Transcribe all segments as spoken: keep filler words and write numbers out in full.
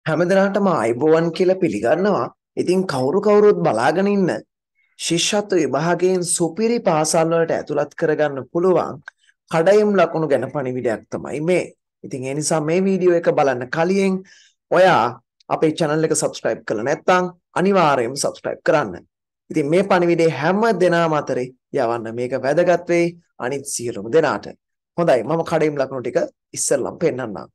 හැමදෙනාටම ආයුබෝවන් කියලා පිළිගන්නවා. ඉතින් කවුරු කවුරුත් බලාගෙන ඉන්න ශිෂ්‍යත්ව විභාගයෙන් සුපිරි පාසල් වලට ඇතුළත් කරගන්න පුළුවන් කඩයිම් ලකුණු ගැන පණිවිඩයක් තමයි මේ. ඉතින් ඒ නිසා මේ වීඩියෝ එක බලන්න කලින් ඔයා අපේ channel එක subscribe කරලා නැත්නම් අනිවාර්යයෙන්ම subscribe කරන්න. ඉතින් මේ පණිවිඩේ හැම දෙනාම අතරේ යවන්න මේක වැදගත් වෙයි අනිත් සියලුම දෙනාට. හොඳයි මම කඩයිම් ලකුණු ටික ඉස්සෙල්ලම පෙන්නන්නම්.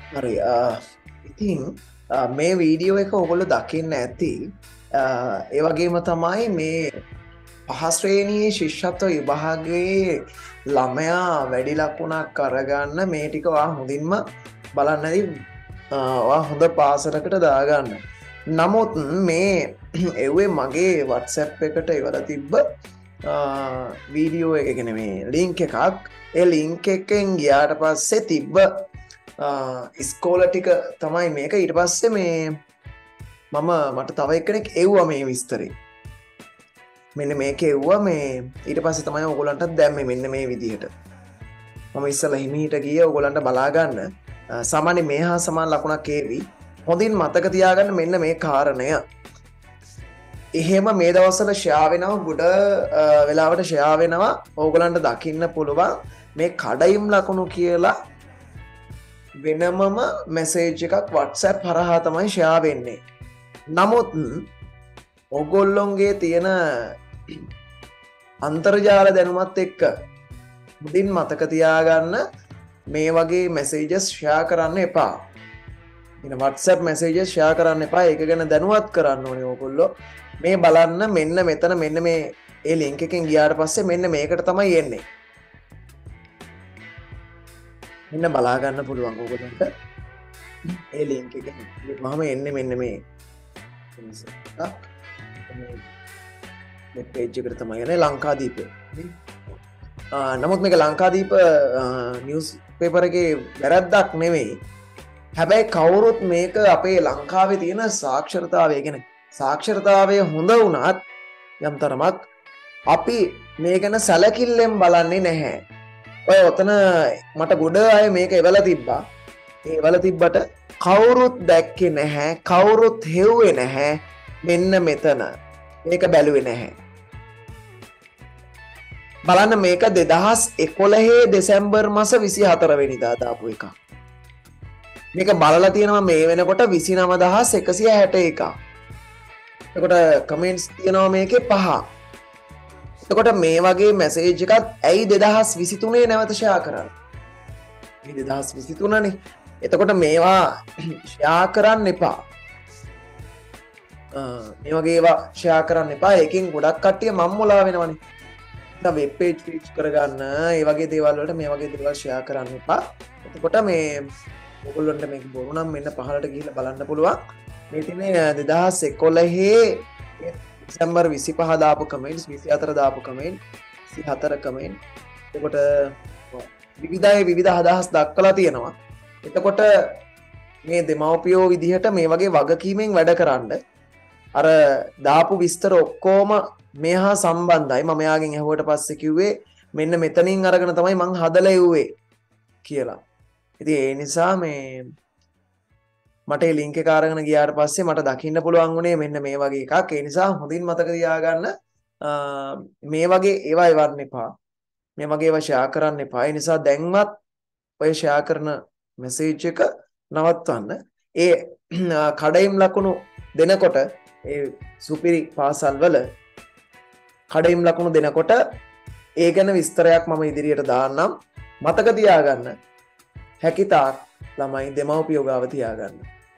හරි ඉතින් මේ වීඩියෝ එක ඔගොල්ලෝ දකින්න ඇති ඒ වගේම තමයි මේ පහ ශ්‍රේණියේ ශිෂ්‍යත්ව විභාගයේ ළමයා වැඩි ලකුණක් අරගන්න මේ ටික ඔයා හොඳින්ම බලන්න ඇති ඔයා හොඳ පාසලකට දාගන්න. නමුත් මේ එව්වේ මගේ WhatsApp එකට ඉවර තිබ්බ වීඩියෝ එකගෙන මේ ලින්ක් එකක්. ඒ ලින්ක් එකෙන් ගියාට පස්සේ තිබ්බ ඉස්කෝල ටික තමයි මේක. ඊට පස්සේ මේ මම මට තව එක්කෙනෙක් එව්වා මේ විස්තරේ. මෙන්න මේක එව්වා මේ ඊට පස්සේ තමයි ඔයගොල්ලන්ට දැම්මේ මෙන්න මේ විදිහට. මම ඉස්සලා හිමීට ගියේ ඔයගොල්ලන්ට බලා ගන්න. සාමාන්‍ය මේ හා සමාන ලකුණක් ඒවි. හොඳින් මතක තියාගන්න මෙන්න මේ කාරණය. එහෙම මේ දවස්වල ෂෙයා වෙනවා ගොඩ වෙලාවට ෂෙයා වෙනවා. ඕගොල්ලන්ට දකින්න පුළුවන් මේ කඩයිම් ලකුණු කියලා වෙනමම මැසේජ් එකක් WhatsApp හරහා තමයි ෂෙයා වෙන්නේ. නමුත් ඔගොල්ලොන්ගේ තියෙන අන්තර්ජාල දැනුමත් එක්ක මුදින් මතක තියාගන්න මේ වගේ මැසේජස් ෂෙයා කරන්න එපා. ඉතින් WhatsApp මැසේජස් ෂෙයා කරන්න එපා. ඒක ගැන දැනුවත් කරන්න ඕනේ ඕගොල්ලෝ. මේ බලන්න මෙන්න මෙතන මෙන්න මේ ඒ ලින්ක් එකෙන් ගියාට පස්සේ මෙන්න මේකට තමයි එන්නේ. මෙන්න බලා ගන්න පුළුවන් ඕගොල්ලන්ට. ඒ ලින්ක් එකෙන් මම එන්නේ මෙන්න මේ මේ පේජ් එකට තමයි යන්නේ ලංකාදීප. නමුත් මේක ලංකාදීප නිවුස් පේපර් එකේ වැරද්දක් නෙවෙයි. හැබැයි කවුරුත් මේක අපේ ලංකාවේ තියෙන සාක්ෂරතාවය ගැන සාක්ෂරතාවය හොඳ වුණත් යම් තරමක් අපි මේ ගැන සැලකිල්ලෙන් බලන්නේ නැහැ. ඔය ඔතන මට ගොඩ අය මේක එවලා තිබ්බා. ඒ එවලා තිබ්බට කවුරුත් දැක්කේ නැහැ. කවුරුත් හෙව්වේ නැහැ. මෙන්න මෙතන. මේක බැලුවේ නැහැ. බලන්න මේක දෙදහස් එකොළහේ දෙසැම්බර් මාස විසිහතර වෙනිදා දාපු එකක්. මේක බලලා තියෙනවා මේ වෙනකොට විසිනම දහස් එකසිය හැට එකක්. එතකොට කමෙන්ට්ස් තියෙනවා මේකේ පහ. එතකොට මේ වගේ මැසේජ් එකක් ඇයි දෙදහස් විසිතුනේ නැවත ෂෙයා කරන්නේ? මේ දෙදහස් විසිතුනනේ. එතකොට මේවා ෂෙයා කරන්න එපා. මේ වගේ ඒවා ෂෙයා කරන්න එපා. ඒකෙන් ගොඩක් කට්ටිය මම්මුලා වෙනවනේ. දැන් වෙබ් පේජ් රීච් කරගන්න ඒ වගේ දේවල් වලට මේ වගේ දේවල් ෂෙයා කරන්න එපා. එතකොට මේ ඔයගොල්ලන්ට මේක බොරු නම් මෙන්න පහලට ගිහිල්ලා බලන්න පුළුවන්. මේ තියෙන්නේ දෙදහස් එකොළහේ දෙසැම්බර් විසිපහ දාපු කමෙන්ට්ස්, විසිහතර දාපු කමෙන්ට්, විසිහතර කමෙන්ට්. එතකොට විවිධයි විවිධ අදහස් දක්වලා තියෙනවා. එතකොට මේ දෙමව්පියෝ විදිහට මේ වගේ වගකීමෙන් වැඩ කරන්න අර දාපු විස්තර ඔක්කොම මේ හා සම්බන්ධයි. මම යාගෙන් ඇහුවට පස්සේ කිව්වේ මෙන්න මෙතනින් අරගෙන තමයි මං හදලා එව්වේ කියලා. ඉතින් ඒ නිසා මේ මට ඒ ලින්ක් එක අරගෙන ගියාට පස්සේ මට දකින්න පුළුවන් වුණේ මෙන්න මේ වගේ එකක්. ඒ නිසා හොඳින් මතක තියාගන්න මේ වගේ ඒවා එවන්න එපා. මේ වගේ ඒවා ෂෙයා කරන්න එපා. ඒ නිසා දැන්වත් ඔය ෂෙයා කරන මැසේජ් එක නවත්වන්න. ඒ කඩයිම් ලකුණු දෙනකොට ඒ සුපිරි පාසල් වල කඩයිම් ලකුණු දෙනකොට ඒ ගැන විස්තරයක් මම ඉදිරියට දාන්නම්. මතක තියාගන්න. හැකිතාක් ළමයි දෙමව්පියෝ ගාව තියාගන්න.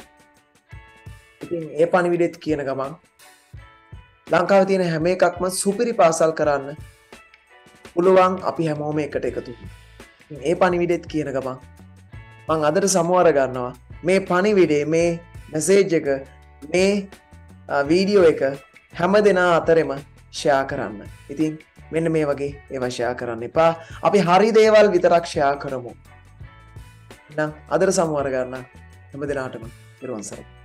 ඉතින් ඒ පණිවිඩෙත් කියන ගමන් ලංකාවේ තියෙන හැම එකක්ම සුපිරි පාසල් කරන්න පුළුවන් අපි හැමෝම එකට එකතු වෙමු. ඒ පණිවිඩෙත් කියන ගමන් මම අදට සමවර ගන්නවා මේ පණිවිඩේ මේ මැසේජ් එක මේ වීඩියෝ එක හැම දෙනා අතරෙම ෂෙයා කරන්න. ඉතින් මෙන්න මේ වගේ ඒවා ෂෙයා කරන්න එපා. අපි හරි දේවල් විතරක් ෂෙයා කරමු. නම් අදට සමවර ගන්න හැම දිනාටම පෙරවන් සරණයි.